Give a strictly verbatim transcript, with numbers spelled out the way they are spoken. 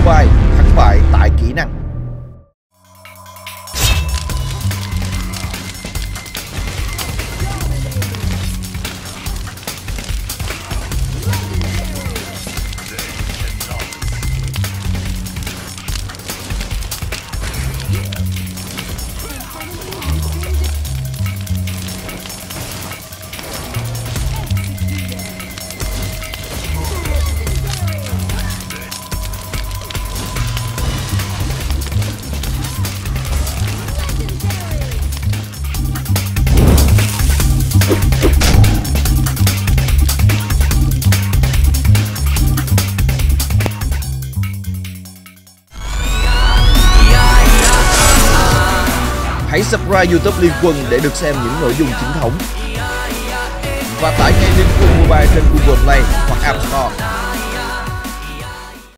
Mobile, thắng bại tại kỹ năng. Hãy subscribe YouTube Liên Quân để được xem những nội dung chính thống. Và tải ngay Liên Quân Mobile trên Google Play hoặc App